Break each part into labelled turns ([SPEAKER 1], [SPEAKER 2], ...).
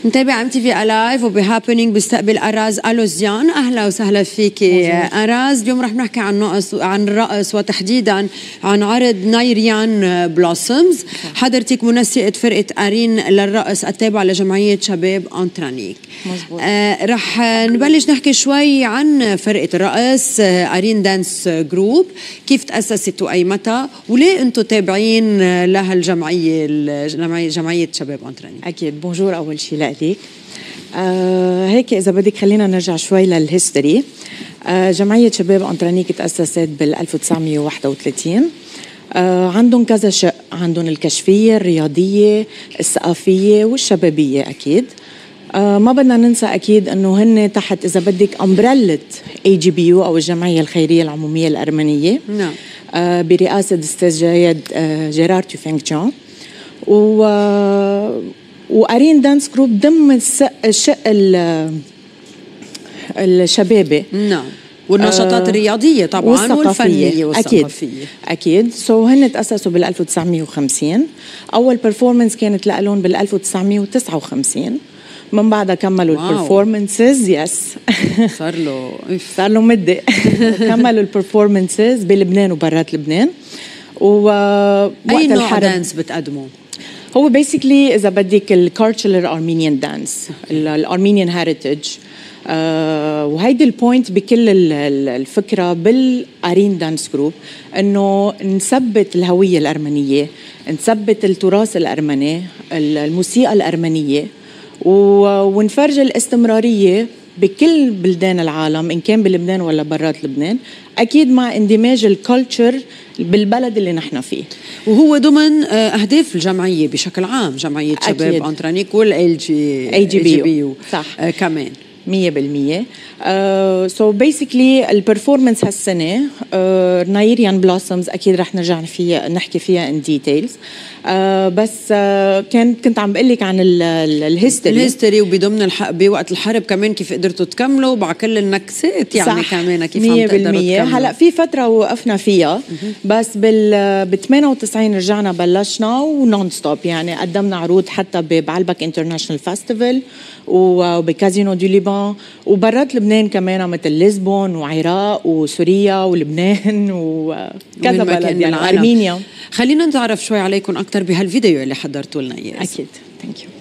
[SPEAKER 1] نتابع ام تي في الايف وبهابينينج بيستقبل اراز الوزيان. اهلا وسهلا فيك اراز. اليوم رح نحكي عن الرقص وتحديدا عن عرض نايريان بلوسمز. حضرتك منسقة فرقة أرين للرقص التابعة لجمعية شباب أنترانيك.
[SPEAKER 2] مزبوط.
[SPEAKER 1] رح نبلش نحكي شوي عن فرقة الرقص أرين دانس جروب، كيف تأسست وأي متى، وليه أنتم تابعين لهالجمعية جمعية شباب أنترانيك؟
[SPEAKER 2] أكيد. بونجور أول شيء لك. هيك إذا بدك خلينا نرجع شوي للهيستوري. جمعية شباب أنترانيك تأسست بال 1931. عندهم كذا شق، عندهم الكشفية، الرياضية، الثقافية والشبابية. أكيد ما بدنا ننسى أكيد أنه هن تحت إذا بدك أمبريلة AGBU أو الجمعية الخيرية العمومية الأرمنية.
[SPEAKER 1] نعم.
[SPEAKER 2] برئاسة أستاذ جيرار توفينغ جون. وأرين دانس جروب ضمن الشق الشبابي.
[SPEAKER 1] نعم. والنشاطات الرياضية طبعا والفنية والثقافية.
[SPEAKER 2] أكيد. هن تأسسوا بال 1950. أول performance كانت لهم بال 1959. من بعدها كملوا البرفورمانسز. صار له مدة. كملوا البرفورمانسز بلبنان وبرات لبنان.
[SPEAKER 1] أي نوع دانس بتقدموا؟
[SPEAKER 2] هو بيسيكلي إذا بدك الكالتشرال أرمينيان دانس، الأرمينيان هيريتج. وهيدي البوينت بكل الفكرة بالأرين دانس جروب، إنه نثبت الهوية الأرمنية، نثبت التراث الأرمني، الموسيقى الأرمنية، ونفرج الاستمرارية بكل بلدان العالم إن كان بلبنان ولا برات لبنان، أكيد مع اندماج الكالتشر بالبلد اللي نحن فيه.
[SPEAKER 1] وهو ضمن أهداف الجمعية بشكل عام، جمعية شباب أنترانيك AGBU.
[SPEAKER 2] صح.
[SPEAKER 1] كمان
[SPEAKER 2] 100%. So basically البرفورمانس هالسنة نايريان بلوسمز أكيد رح نرجع نحكي فيها in details. بس كنت عم بقول لك عن الهيستوري
[SPEAKER 1] وبضمن بوقت الحرب كمان كيف قدرتوا تكملوا مع كل النكسات يعني.
[SPEAKER 2] صح.
[SPEAKER 1] كمان كيف عم تقدروا تكملوا.
[SPEAKER 2] هلا في فترة وقفنا فيها، بس بال 98 رجعنا بلشنا ونون ستوب، يعني قدمنا عروض حتى بعلبك انترناشونال فيستيفال وبكازينو دي ليبان وبرات لبنان كمان، مثل لشبونة وعراق وسوريا ولبنان وكذا بلد يعني أرمينيا.
[SPEAKER 1] خلينا نتعرف شوي عليكم أكتر بهالفيديو اللي حضرتوا لنا إياه.
[SPEAKER 2] أكيد. ثانك يو.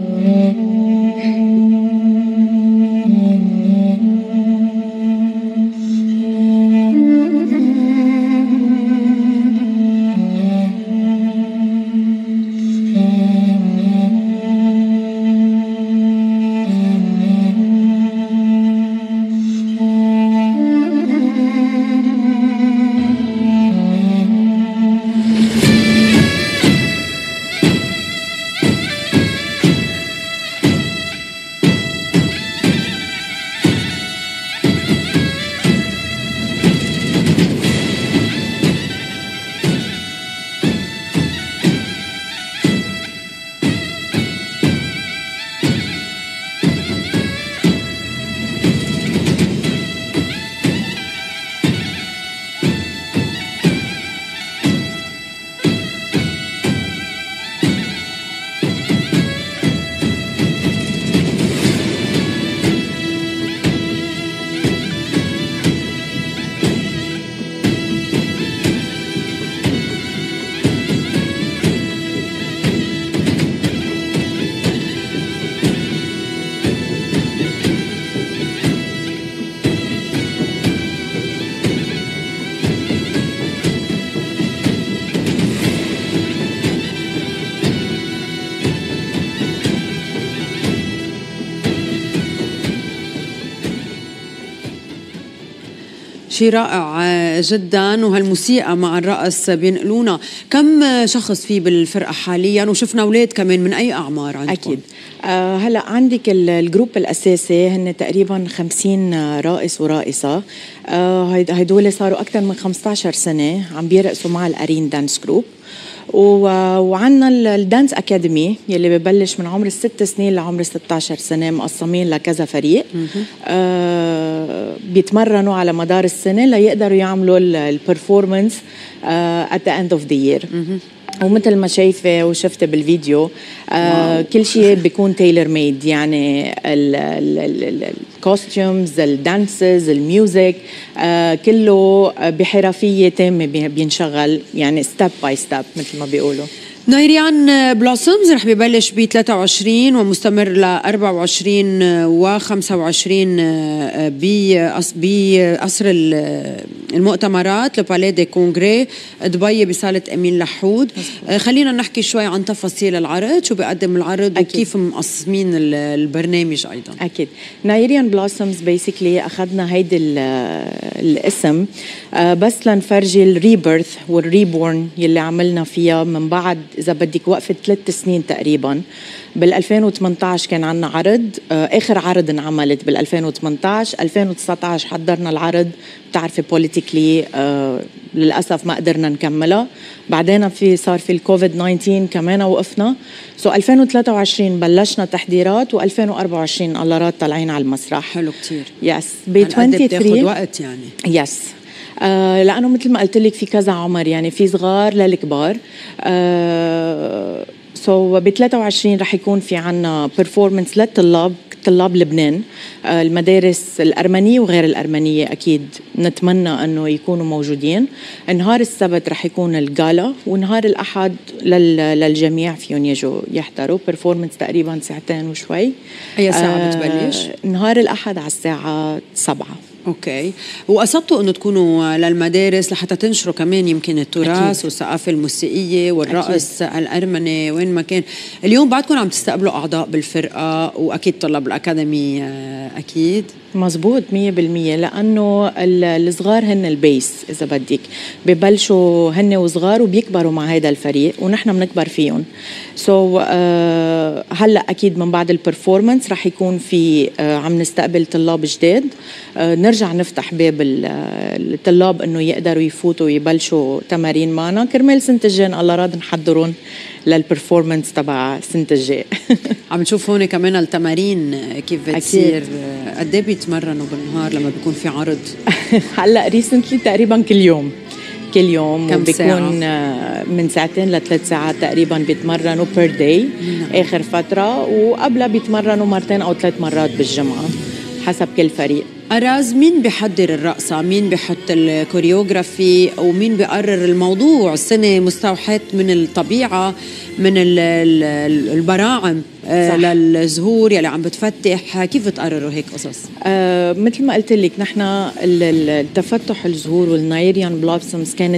[SPEAKER 1] شيء رائع جدا. وهالموسيقى مع الرقص بينقلونا. كم شخص فيه بالفرقة حاليا؟ وشفنا أولاد كمان من أي أعمار عندكم؟
[SPEAKER 2] أكيد. هلأ عندك الجروب الأساسي هن تقريبا 50 رائص ورائصة. هيدول صاروا أكثر من 15 سنة عم بيرقصوا مع الأرين دانس جروب. وعنا الدانس أكاديمي يلي ببلش من عمر 6 سنين لعمر 16 سنة، مقسمين لكذا فريق. بيتمرنوا على مدار السنة ليقدروا يعملوا البرفورمانس at the end of the year. ومثل ما شايفه وشفت بالفيديو كل شيء بيكون تايلر ميد، يعني الكوستيومز، الدانسز، الميوزك، كله بحرفيه تامه بينشغل، يعني ستيب باي ستيب مثل ما بيقولوا.
[SPEAKER 1] نايريان بلوسومز رح ببلش ب 23 ومستمر ل 24 و 25 بقصر المؤتمرات لباليه دي كونغري دبي بصالة أمين لحود. خلينا نحكي شوي عن تفاصيل العرض، شو بيقدم العرض أكيد. وكيف مقسمين البرنامج أيضا.
[SPEAKER 2] أكيد. نايريان بلوسومز بيسيكلي أخذنا هيدي الاسم بس لنفرجي الريبيرث والريبورن يلي عملنا فيها من بعد إذا بدك وقفت 3 سنين تقريباً. بال2018 كان عنا عرض، آخر عرض انعملت بال2018. 2019 حضرنا العرض، بتعرفي بوليتيكلي للأسف ما قدرنا نكملها. بعدين صار في الكوفيد 19 كمان وقفنا. 2023 بلشنا تحضيرات، و2024 الله راد طالعين على المسرح.
[SPEAKER 1] حلو كتير.
[SPEAKER 2] يس ب 23
[SPEAKER 1] بتاخد وقت يعني.
[SPEAKER 2] يس لأنه مثل ما قلت لك في كذا عمر، يعني في صغار للكبار. ب 23 رح يكون في عنا performance للطلاب، طلاب لبنان، المدارس الأرمنية وغير الأرمنية أكيد نتمنى أنه يكونوا موجودين. نهار السبت رح يكون الجالا، ونهار الأحد للجميع فيهم يجوا يحضروا performance تقريبا 2 ساعة وشوي.
[SPEAKER 1] أي ساعة بتبلش؟
[SPEAKER 2] نهار الأحد على الساعة 7.
[SPEAKER 1] اوكي. وقصدتوا انه تكونوا للمدارس لحتى تنشروا كمان يمكن التراث والثقافه الموسيقيه والرقص الارمني وين ما كان. اليوم بعدكم عم تستقبلوا اعضاء بالفرقه واكيد طلاب الاكاديمي اكيد.
[SPEAKER 2] مزبوط 100%، لأنه الصغار هن البيس إذا بدك، ببلشوا هن وصغار وبيكبروا مع هذا الفريق ونحن بنكبر فيهم. هلأ أكيد من بعد البرفورمانس رح يكون في عم نستقبل طلاب جداد، نرجع نفتح باب الطلاب إنه يقدروا يفوتوا ويبلشوا تمارين معنا كرمال سنة الجاي الله راد نحضرون للبرفورمانس تبع سنة الجاي.
[SPEAKER 1] عم نشوف هون كمان التمارين كيف بتصير. قد ايه بيتمرنوا بالنهار لما بيكون في عرض؟
[SPEAKER 2] هلا ريسنتلي تقريبا كل يوم
[SPEAKER 1] كم
[SPEAKER 2] بيكون
[SPEAKER 1] ساعة؟
[SPEAKER 2] من 2 ل3 ساعات تقريبا بيتمرنوا بير داي اخر فترة، وقبلها بيتمرنوا 2 أو 3 مرات بالجمعة حسب كل فريق.
[SPEAKER 1] أراز، مين بيحضر الرقصة؟ مين بيحط الكوريوغرافي؟ ومين بيقرر الموضوع؟ السنة مستوحاة من الطبيعة، من البراعم للزهور يلي عم بتفتح. كيف بتقرروا هيك قصص؟
[SPEAKER 2] مثل ما قلت لك نحن التفتح الزهور والنايريان بلوسومز كانت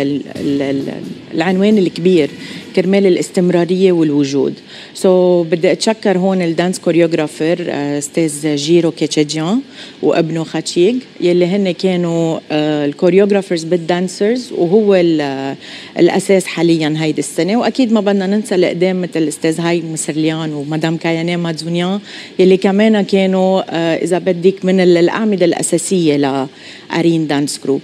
[SPEAKER 2] العنوان الكبير كرمال الاستمرارية والوجود. بدي أتشكر هون الدانس كوريوغرافر استاذ جيرو كيتشاجيان وابنه خاتشيغ يلي هن كانوا الكوريوغرافرز بالدانسرز، وهو الأساس حاليا هيدي السنة. وأكيد ما بدنا ننسى القدام مثل الأستاذ هاي مسرليان ومدام كاياني مادزونيان يلي كمان كانوا إذا بدك من الأعمدة الأساسية لأرين دانس جروب.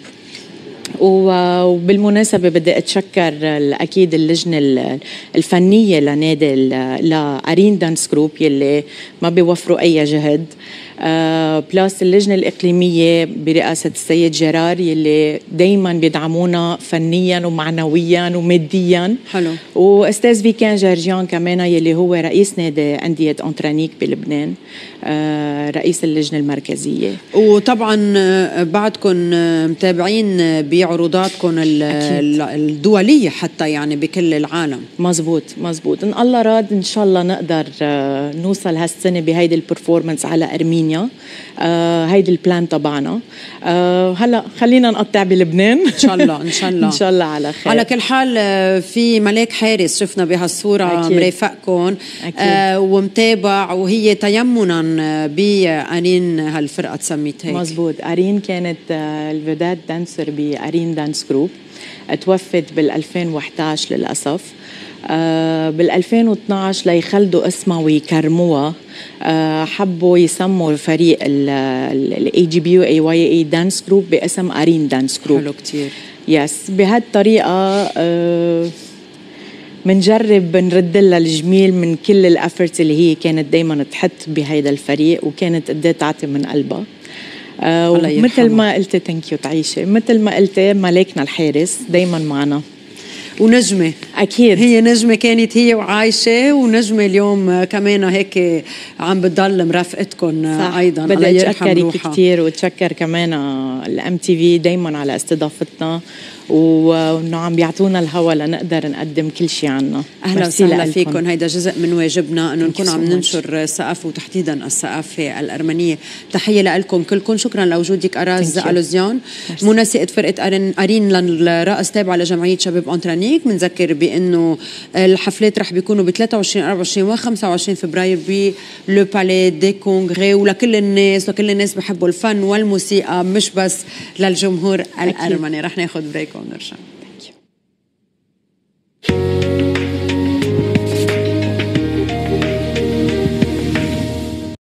[SPEAKER 2] وبالمناسبة بدي أتشكر أكيد اللجنة الفنية لنادي لأرين دانس جروب يلي ما بيوفروا أي جهد، بلاس اللجنة الإقليمية برئاسة السيد جيرار يلي دايما بيدعمونا فنيا ومعنويا وماديا.
[SPEAKER 1] حلو.
[SPEAKER 2] وأستاذ فيكان جارجيان كمان يلي هو رئيس نادي أندية أنترانيك بلبنان، رئيس اللجنة المركزية.
[SPEAKER 1] وطبعا بعدكم متابعين بعروضاتكم الدولية حتى يعني بكل العالم.
[SPEAKER 2] مزبوط إن الله راد إن شاء الله نقدر نوصل هالسنة بهيدي البرفورمانس على أرمينيا. هيدي البلان تبعنا. هلا خلينا نقطع بلبنان ان شاء الله ان شاء الله على خير.
[SPEAKER 1] على كل حال في ملاك حارس شفنا بهالصوره مرافقكم ومتابع، وهي تيمنا بأرين هالفرقه تسميت هيك.
[SPEAKER 2] مزبوط. أرين كانت الفيدات دانسر بأرين دانس جروب، توفت بال2011 للأسف. بال2012 ليخلدوا اسمها ويكرموها حبوا يسموا الفريق ال AGBU AYA دانس جروب باسم أرين دانس جروب.
[SPEAKER 1] حلو كتير.
[SPEAKER 2] يس. بهالطريقة منجرب نرد لها الجميل من كل الافورتس اللي هي كانت دايما تحط بهيدا الفريق، وكانت قد تعطي من قلبها. مثل ما قلت ثانك يو تعيشي، مثل ما قلت ملاكنا الحارس دايما معنا
[SPEAKER 1] ونجمه
[SPEAKER 2] اكيد
[SPEAKER 1] هي نجمة كانت هي وعايشة، ونجمة اليوم كمان هيك عم بتضل مرافقتكم أيضا.
[SPEAKER 2] بدي أتشكرك كثير، وتشكر كمان الام تي في دايما على استضافتنا، وانه عم بيعطونا الهوا لنقدر نقدم كل شيء عنا.
[SPEAKER 1] اهلا وسهلا فيكم. هيدا جزء من واجبنا انه نكون عم ننشر الثقافه وتحديدا الثقافه الارمنيه. تحيه لكم كلكم، شكرا لوجودك اراز الوزيان، منسقه فرقه ارين للرقص تابعه لجمعيه شباب اونترانيك. بنذكر بانه الحفلات رح بيكونوا ب 23 24 و 25 فبراير ب لو بالي دي كونغري، ولكل الناس بحبوا الفن والموسيقى، مش بس للجمهور الارمني. رح ناخذ بريك ونرجع.